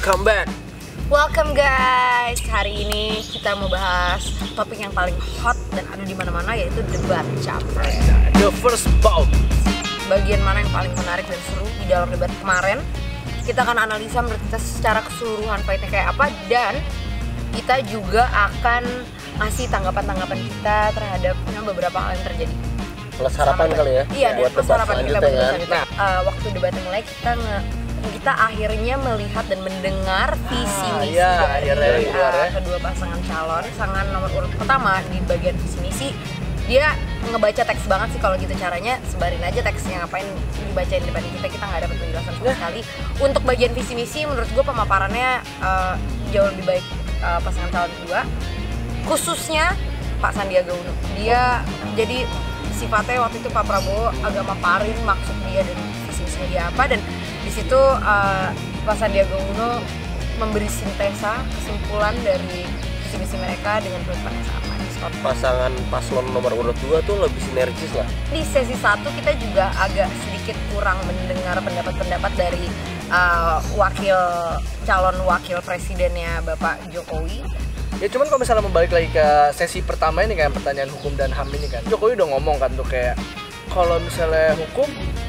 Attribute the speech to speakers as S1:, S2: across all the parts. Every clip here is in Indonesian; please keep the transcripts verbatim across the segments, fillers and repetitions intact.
S1: Welcome back.
S2: Welcome guys. Hari ini kita mau bahas topik yang paling hot dan ada di mana-mana, yaitu debat capres.
S1: The first bout.
S2: Bagian mana yang paling menarik dan seru di dalam debat kemarin? Kita akan analisa menurut kita secara keseluruhan fightnya kayak apa, dan kita juga akan ngasih tanggapan-tanggapan kita terhadap beberapa hal yang terjadi.
S1: Plus harapan kali ya?
S2: Iya,
S1: buat
S2: plus
S1: debat
S2: harapan kita
S1: selanjutnya kan.
S2: Nah, uh, waktu debat mulai kita nge kita akhirnya melihat dan mendengar visi
S1: Ah,
S2: misi
S1: iya,
S2: dari
S1: akhirnya keluar ya.
S2: uh, kedua pasangan calon. Pasangan nomor urut pertama di bagian visi misi, dia ngebaca teks banget sih kalau gitu caranya. Sebarin aja teksnya, ngapain dibacain depan kita, kita nggak dapat penjelasan sama sekali. Untuk bagian visi misi menurut gue pemaparannya uh, jauh lebih baik uh, pasangan calon kedua, khususnya Pak Sandiaga Uno. Dia jadi sifatnya waktu itu Pak Prabowo agak maparin maksud dia dan visi misinya dia apa, dan di situ uh, Pak Sandiaga Uno memberi sintesa kesimpulan dari visi misi mereka dengan penutupan yang sama.
S1: Pasangan paslon nomor urut dua tuh lebih sinergis lah.
S2: Di sesi satu kita juga agak sedikit kurang mendengar pendapat-pendapat dari uh, wakil calon wakil presidennya Bapak Jokowi.
S3: Ya cuman kalau misalnya membalik lagi ke sesi pertama ini kan, pertanyaan hukum dan H A M ini kan, Jokowi udah ngomong kan tuh kayak kalau misalnya hukum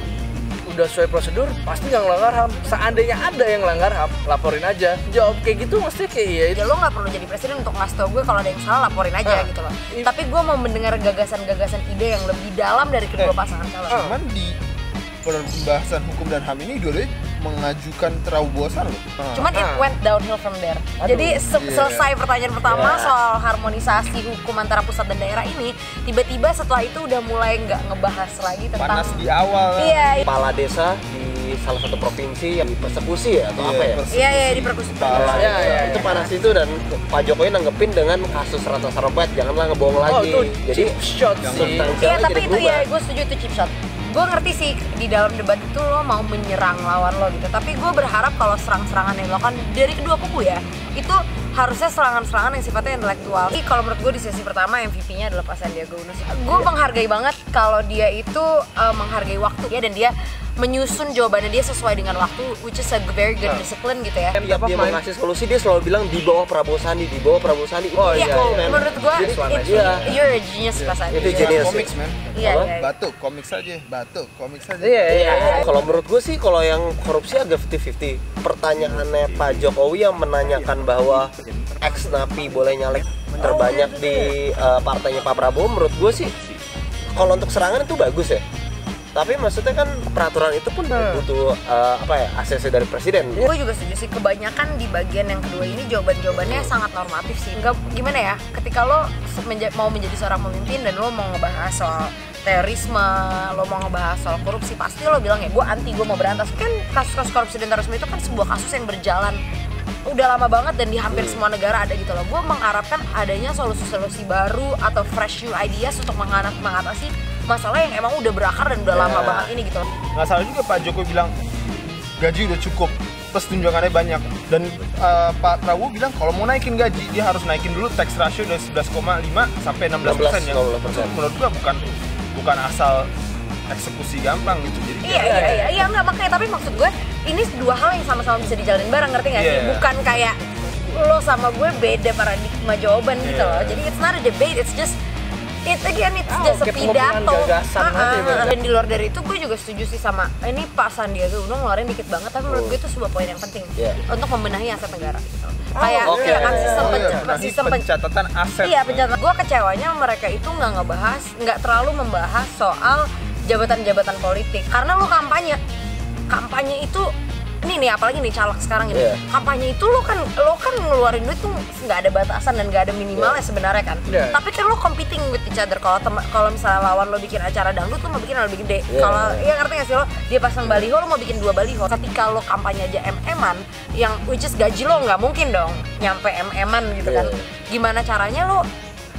S3: udah sesuai prosedur pasti nggak ngelanggar H A M. Seandainya ada yang ngelanggar H A M, laporin aja. Jawab kayak gitu maksudnya kayak ya itu.
S2: Ya lo nggak perlu jadi presiden untuk ngasih tau gue kalau ada yang salah, laporin aja
S3: ah,
S2: gitu loh.
S3: i-
S2: Tapi gue mau mendengar gagasan-gagasan ide yang lebih dalam dari kedua
S4: Eh,
S2: pasangan calon.
S4: Cuman di pembahasan hukum dan H A M ini dua-duanya mengajukan terobosan loh.
S2: Cuman it
S3: Ah.
S2: went downhill from there.
S3: Aduh,
S2: Jadi se-
S4: iya.
S2: selesai pertanyaan pertama
S1: Iya.
S2: soal harmonisasi hukum antara pusat dan daerah ini, tiba-tiba setelah itu udah mulai nggak ngebahas lagi tentang
S4: Panas di awal.
S2: Iya,
S1: Kepala desa di salah satu provinsi yang dipersekusi ya atau apa ya?
S4: persekusi.
S2: iya, iya, di perkusi.
S4: Kepala.
S1: Nah,
S3: Ya,
S1: itu,
S3: ya,
S1: itu
S3: ya.
S1: panas itu, dan Pak Jokowi nanggepin dengan kasus Ratna Sarumpait, janganlah ngebohong
S3: Oh
S1: lagi.
S3: itu
S1: Jadi
S3: cheap shot
S4: yang
S3: sih.
S1: tentang-
S2: Iya,
S1: Jadi
S2: tapi itu
S1: berubah.
S2: ya gue setuju itu chip shot. Gue ngerti sih di dalam debat itu lo mau menyerang lawan lo gitu, tapi gue berharap kalau serang-serangan yang dilakukan dari kedua kubu ya, itu harusnya serangan-serangan yang sifatnya intelektual. Jadi kalau menurut gue di sesi pertama M V P-nya adalah Pak Sandiaga Uno. Gue menghargai banget kalau dia itu uh, menghargai waktu ya, dan dia menyusun jawabannya dia sesuai dengan waktu, which is a very good discipline gitu ya.
S1: tiap dia mau ngasih solusi dia selalu bilang di bawah Prabowo Sandi, di bawah Prabowo Sandi.
S3: Oh,
S2: Iya,
S3: iya, iya.
S2: menurut gue
S1: Jadi,
S2: it-
S1: iya.
S2: you're a genius Pak Sandi.
S1: Itu
S4: Iya,
S1: genius.
S4: Komiks men.
S2: Iya,
S1: Apa?
S2: iya, iya.
S4: Batuk, komik saja. Batuk, komik saja.
S3: Iya, iya.
S1: Iya, kalau menurut gue sih kalau yang korupsi agak fifty fifty. Pertanyaannya Pak Jokowi yang menanyakan bahwa ex napi boleh nyalek terbanyak di uh, partainya Pak Prabowo, menurut gue sih kalau untuk serangan itu bagus ya. Tapi maksudnya kan peraturan itu pun butuh uh, apa ya, A C C dari presiden.
S2: Gue juga setuju sih, kebanyakan di bagian yang kedua ini jawaban-jawabannya sangat normatif sih. Enggak, gimana ya, ketika lo se- menja- mau menjadi seorang pemimpin dan lo mau ngebahas soal terorisme, lo mau ngebahas soal korupsi, pasti lo bilang ya gue anti, gue mau berantas. Kan kasus-kasus korupsi dan terorisme itu kan sebuah kasus yang berjalan udah lama banget dan di hampir semua negara ada gitu loh. Gue mengharapkan adanya solusi-solusi baru atau fresh new ideas untuk mengat- mengatasi masalah yang emang udah berakar dan udah lama
S1: Ya.
S2: banget ini gitu loh.
S4: Nggak salah juga Pak Jokowi bilang gaji udah cukup, terus tunjangannya banyak. Dan uh, Pak Prabowo bilang kalau mau naikin gaji dia harus naikin dulu tax ratio dari sebelas koma lima sampai enam belas persen ya.
S1: enam belas persen.
S4: Itu menurut gua bukan bukan asal eksekusi gampang gitu. Jadi
S2: Iya, iya, iya, iya, enggak makanya, tapi maksud gue ini dua hal yang sama-sama bisa dijalanin bareng, ngerti nggak sih?
S4: Iya.
S2: Bukan kayak lo sama gue beda paradigma jawaban gitu loh.
S4: Iya.
S2: Jadi it's not a debate, it's just it again, it's
S3: Ah,
S2: just a
S3: oke, pengumpulan
S2: pidato.
S3: gagasan
S2: Ah,
S3: aja,
S2: ah,
S3: Bang.
S2: ah. Dan di luar dari itu gue juga setuju sih sama ini Pak Sandiaga Uno ngeluarin dikit banget, tapi menurut gue itu sebuah poin yang penting
S1: Iya.
S2: untuk membenahi aset negara. Gitu. Kayak
S1: oke.
S2: ya kan sistem
S4: Oh, iya,
S2: pen-
S4: benahi
S2: sistem pen-
S4: pencatatan aset.
S2: Iya, pencatatan. Gue kecewanya mereka itu nggak ngebahas, nggak terlalu membahas soal jabatan-jabatan politik. Karena lo kampanye, kampanye itu, ini nih apalagi nih caleg sekarang gitu.
S1: Iya.
S2: Kampanye itu lo kan, lo kan ngeluarin duit tuh nggak ada batasan dan nggak ada minimalnya sebenarnya kan.
S3: Iya.
S2: Tapi kan lo competing with each other. Kalau tem- kalau misalnya lawan lo bikin acara dangdut, lo mau bikin yang lebih gede.
S1: Iya.
S2: Kalau ya ngerti nggak sih lo, dia pasang baliho, lo mau bikin dua baliho. Ketika lo kampanye aja em-eman, yang which is gaji lo nggak mungkin dong nyampe em-eman gitu kan.
S1: Iya.
S2: Gimana caranya lo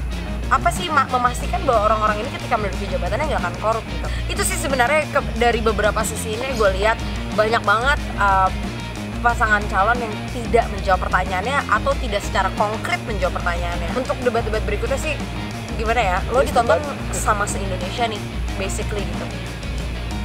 S2: apa sih ma- memastikan bahwa orang-orang ini ketika menduduki jabatannya nggak akan korup gitu. Itu sih sebenarnya ke- dari beberapa sisi ini gue lihat banyak banget uh, pasangan calon yang tidak menjawab pertanyaannya atau tidak secara konkret menjawab pertanyaannya. Untuk debat-debat berikutnya sih gimana ya, lo ditonton sama se-Indonesia nih basically gitu.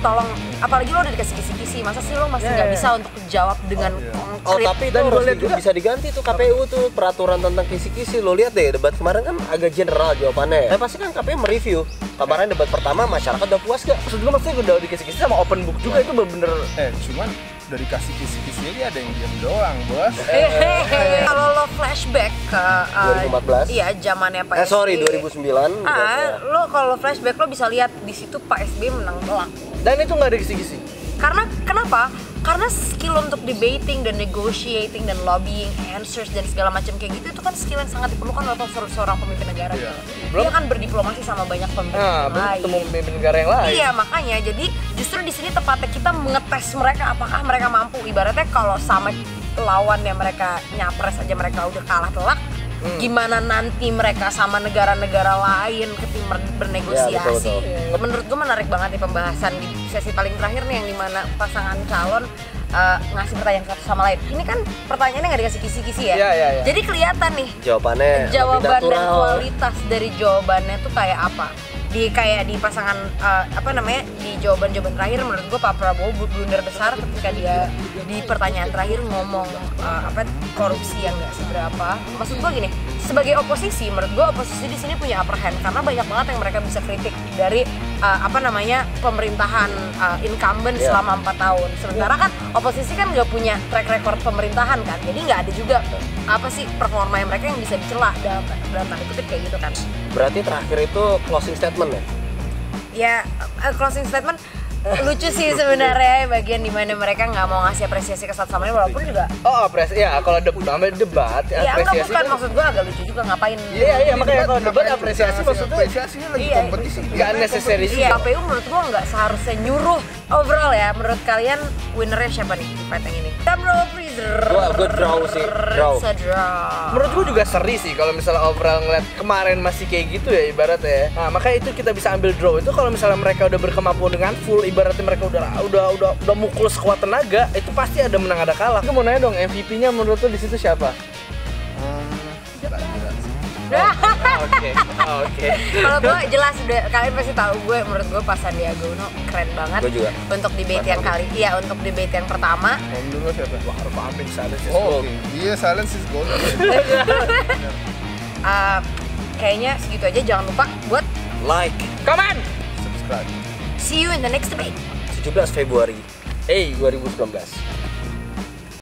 S2: tolong, apalagi lo udah dikasih kisi-kisi, masa sih lo masih
S3: Yeah,
S2: nggak
S3: yeah,
S2: bisa untuk jawab dengan
S1: Oh
S2: konkret?
S1: tapi itu
S3: Dan
S1: harus
S3: gua lihat
S1: di-
S3: juga-
S1: bisa diganti tuh K P U tuh peraturan tentang kisi-kisi. Lo lihat deh debat kemarin kan agak general jawabannya. Tapi pasti kan K P U mereview. Kemarin debat pertama masyarakat udah puas gak?
S3: Maksud gue maksudnya udah dikisi-kisi sama open book juga, itu bener-bener
S4: Eh, cuman dari kasih kisi-kisi aja ada yang diam doang, Bos.
S2: Hehehe. Kalau lo flashback ke uh,
S1: dua ribu empat belas?
S2: iya zamannya Pak
S1: Eh sorry
S2: S B.
S1: dua ribu sembilan.
S2: Ah, lo kalau flashback lo bisa lihat di situ Pak S B menang telak.
S3: dan itu nggak ada kisi-kisi.
S2: Karena kenapa? Karena skill untuk debating dan negotiating dan lobbying, answers dan segala macam kayak gitu itu kan skill yang sangat diperlukan oleh seorang, seorang pemimpin negara.
S4: Iya.
S2: Gitu. Dia kan berdiplomasi sama banyak pemimpin
S3: Nah,
S2: yang
S3: belum
S2: lain.
S3: ketemu pemimpin negara yang lain.
S2: Iya makanya jadi justru di sini tepatnya kita mengetes mereka apakah mereka mampu. Ibaratnya kalau sama lawan yang mereka nyapres aja mereka udah kalah telak,
S3: Hmm.
S2: gimana nanti mereka sama negara-negara lain ketika bernegosiasi.
S1: Ya, betul, betul.
S2: Menurut gue menarik banget nih pembahasan di sesi paling terakhir nih yang dimana pasangan calon uh, ngasih pertanyaan satu sama lain. Ini kan pertanyaannya nggak dikasih kisi-kisi ya.
S3: Iya, iya, iya.
S2: Jadi kelihatan nih
S1: Jawabannya lebih
S2: jawaban dan
S1: natural.
S2: kualitas dari jawabannya tuh kayak apa. Di kayak di pasangan uh, apa namanya di jawaban-jawaban terakhir menurut gue Pak Prabowo blunder besar ketika dia di pertanyaan terakhir ngomong uh, apa korupsi yang nggak seberapa. Maksud gue gini, sebagai oposisi menurut gue oposisi di sini punya upper hand karena banyak banget yang mereka bisa kritik dari uh, apa namanya pemerintahan uh, incumbent
S1: Yeah.
S2: selama empat tahun. Sementara kan oposisi kan nggak punya track record pemerintahan kan, jadi nggak ada juga apa sih performa yang mereka yang bisa dicela dalam dalam tanda kutip kayak gitu kan.
S1: Berarti terakhir itu closing statement ya?
S2: Ya, uh, closing statement lucu sih sebenarnya bagian dimana mereka nggak mau ngasih apresiasi ke satu sama lain walaupun juga
S3: Oh, apresiasi. Ya, kalau debat, namanya debat,
S2: ya enggak
S3: apresiasi.
S2: bukan
S3: kan-
S2: maksud gua agak lucu juga ngapain
S3: Iya, iya, makanya kalau debat
S4: Ngapain
S3: apresiasi
S4: kita
S3: maksudnya
S4: apresiasinya lagi
S2: Iya,
S4: kompetisi.
S3: nggak necessary
S2: Iya,
S3: juga.
S2: K P U menurut gua nggak seharusnya nyuruh overall ya. Menurut kalian winnernya siapa nih di fight yang ini? Drum freezer.
S1: Gua gua draw sih, draw.
S2: Draw.
S3: Menurut gua juga seri sih kalau misalnya overall ngeliat kemarin masih kayak gitu ya ibaratnya ya. Nah, makanya itu kita bisa ambil draw itu kalau misalnya mereka udah berkemampuan dengan full, ibaratnya mereka udah udah udah udah mukul sekuat tenaga, itu pasti ada menang ada kalah. Gue mau nanya dong, M V P-nya menurut lo di situ siapa?
S4: Hmm, tak jelas.
S3: Oke, oke.
S2: Kalau gue jelas udah kalian pasti tahu gue menurut gue pas Sandiaga Uno keren banget.
S1: Gua juga.
S2: Untuk debate yang kali iya untuk debate yang pertama.
S4: Kalau menurut lo siapa?
S3: Wah, harus pahamin sana sih.
S4: Oh, oke. Iya, silence is gold.
S2: uh, kayaknya segitu aja, jangan lupa buat
S1: Like
S3: Come on.
S4: Subscribe.
S2: see you in the next debate.
S1: tujuh belas Februari
S3: Hey,
S1: dua ribu sembilan belas.